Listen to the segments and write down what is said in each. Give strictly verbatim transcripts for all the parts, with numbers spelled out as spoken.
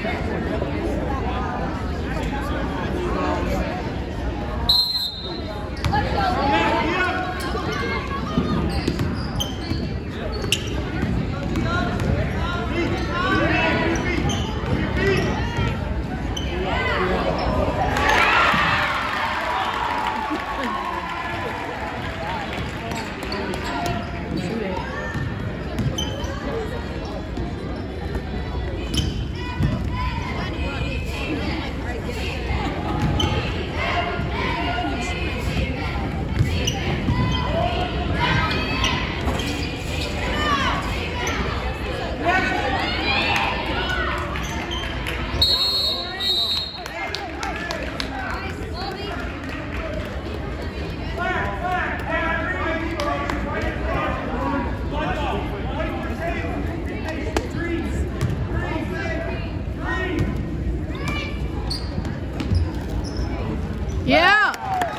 Yeah.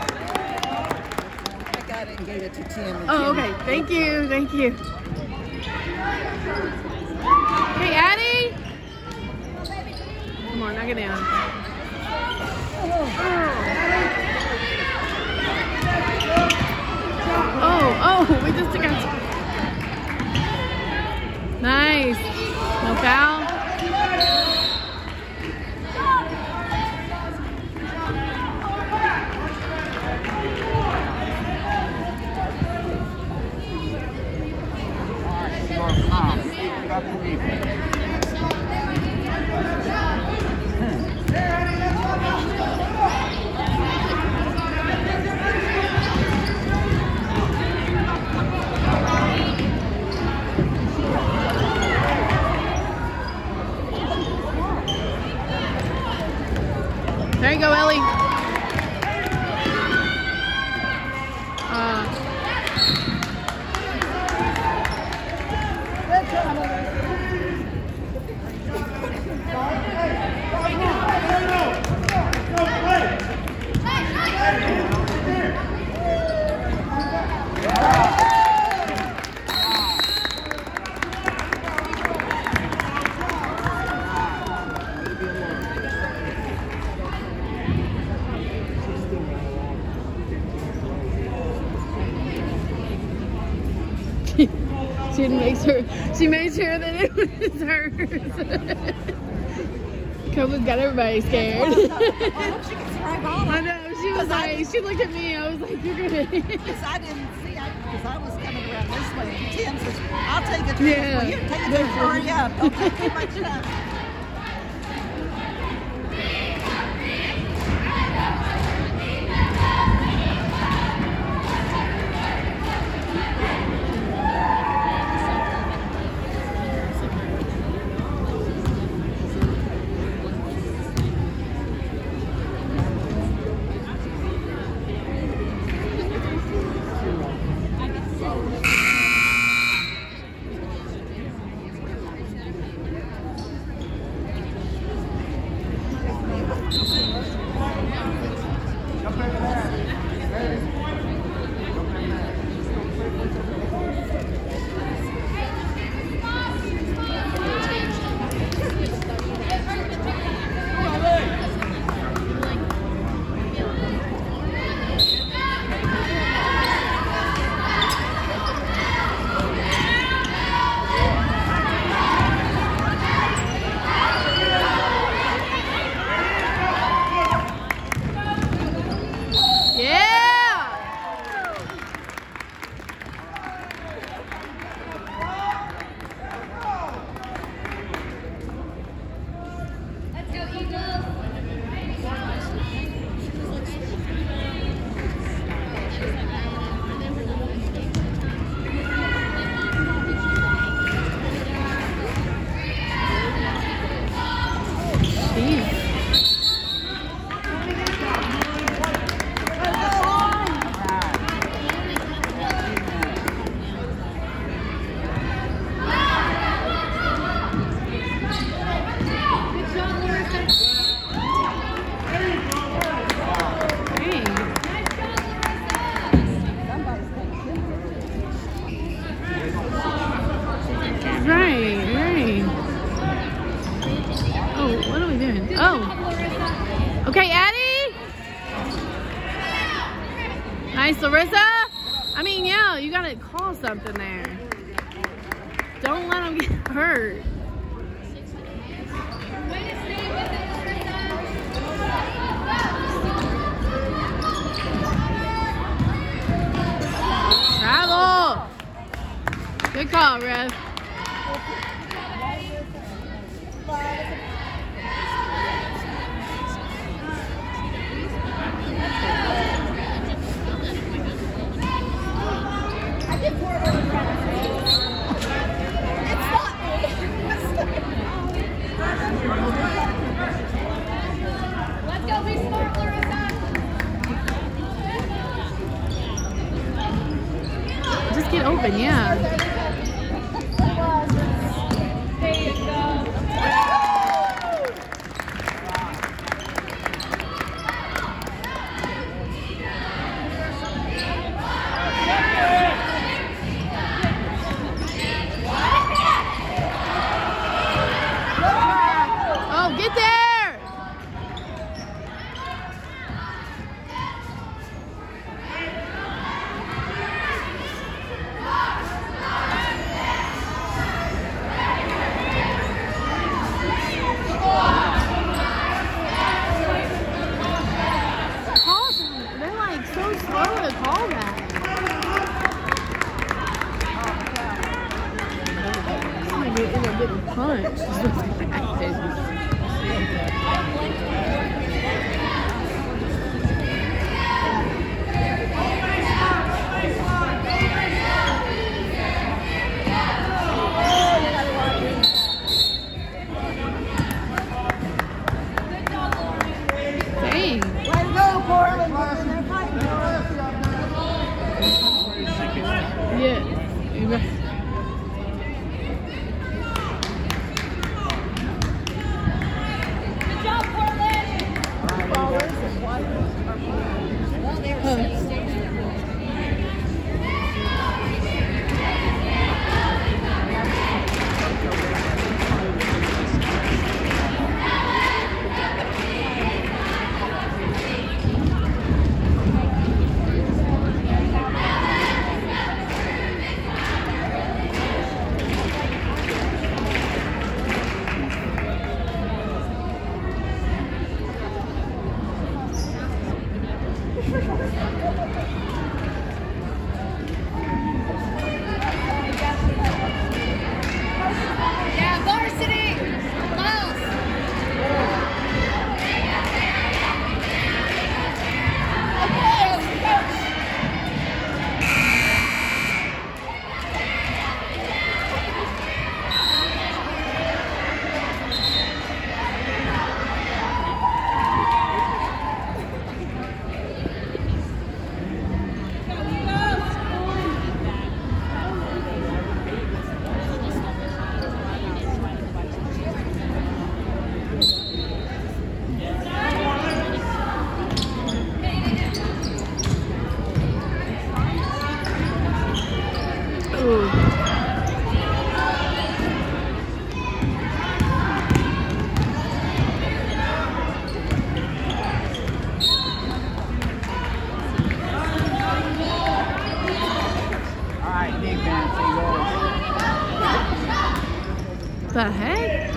I got it and gave it to Tim. Oh, okay. Thank you. Thank you. Hey, Addie. Come on, knock it down. Oh, oh, we just took out. Nice. No foul. There you go, Ellie. Uh, She makes her. She made sure that it was hers. COVID's got everybody scared. I know. She was like, she looked at me. I was like, "You're good." Because I didn't see, because I, I was coming around this way. And Tim says, "I'll take it." Yeah. Well, you take it. There, hurry up. Don't take too much time. Oh. Okay, Addie. Nice, Larissa. I mean, yeah, you gotta call something there. Don't let them get hurt. Travel. Good call, Rev. Just get open, yeah. Punch. Dang. Let's go, Portland. Yeah. The heck?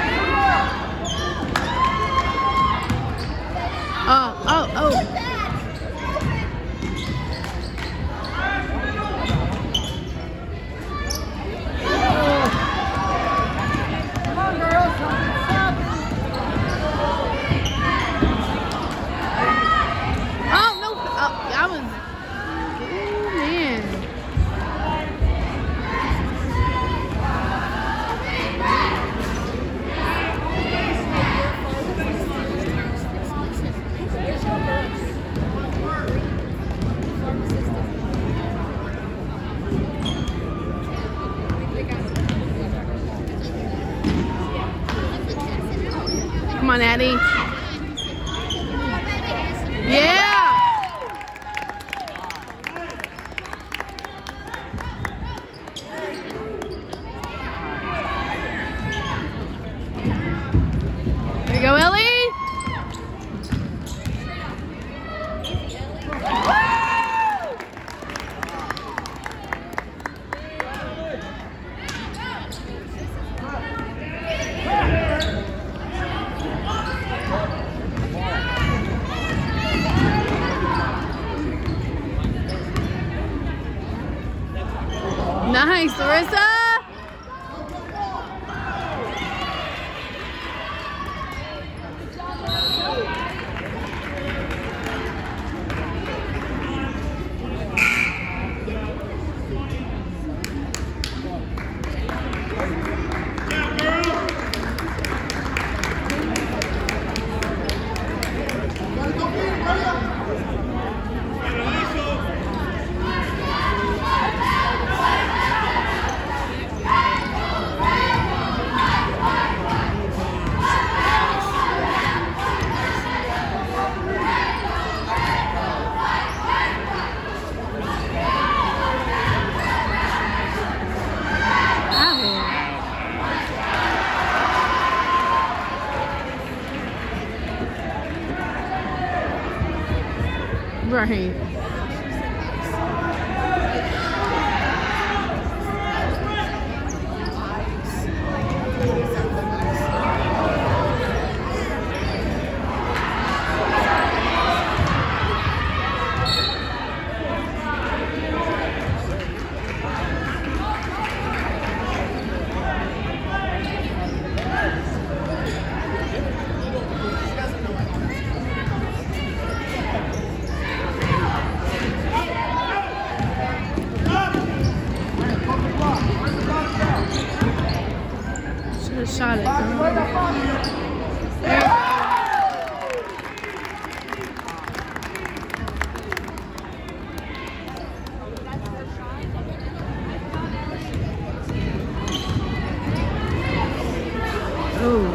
Oh, oh, oh. Come on, Addie. Yeah. There you go, Ellie. Nice, Larissa. Right. Shot it. There. Ooh.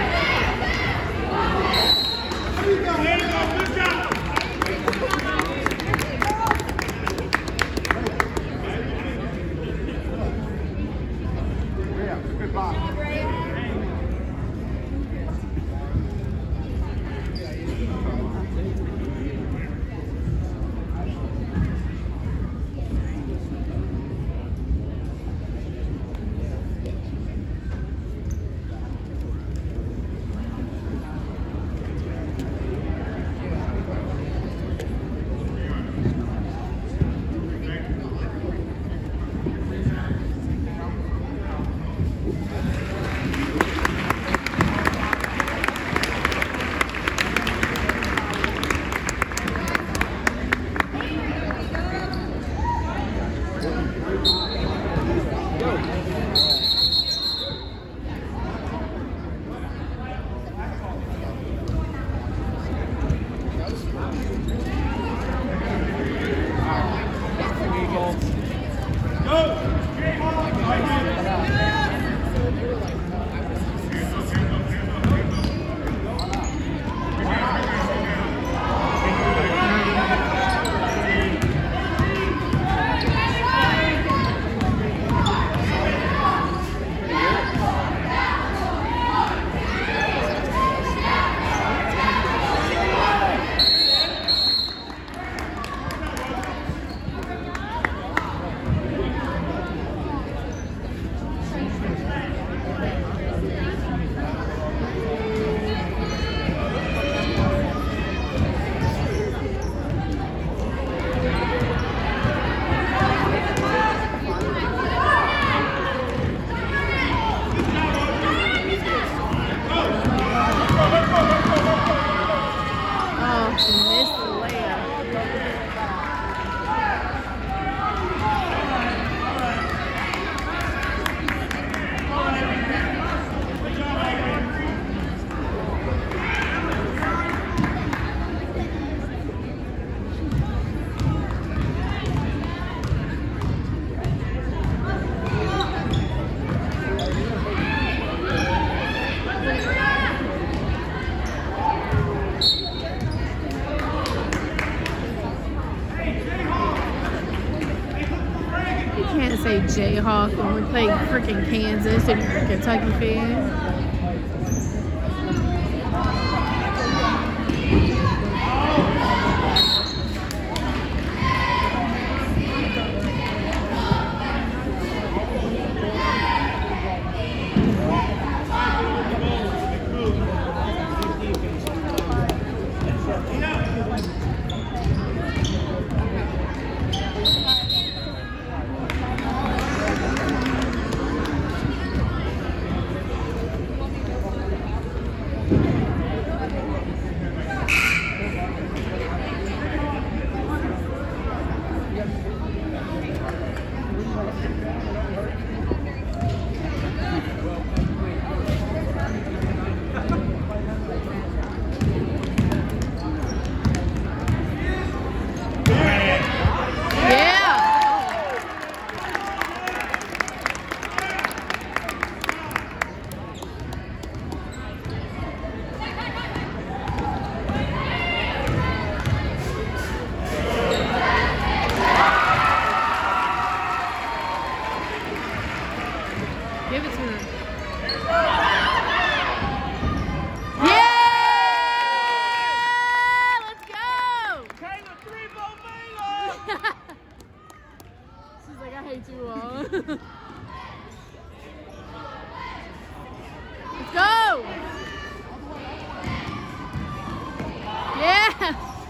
Say Jayhawk when we play freaking Kansas and you're a Kentucky fan.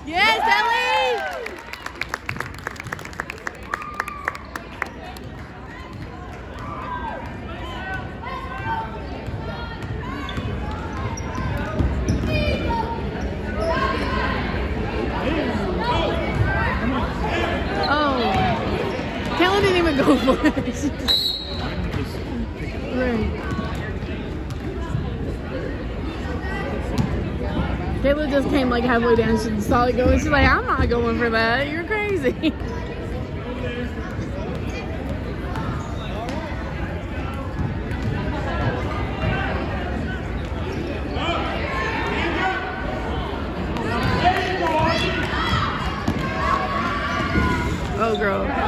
Yes, Ellie! Oh. Kayla didn't even go for it. Right. Kayla just came like halfway down. She saw it going. She's like, I'm not going for that. You're crazy. Oh, girl.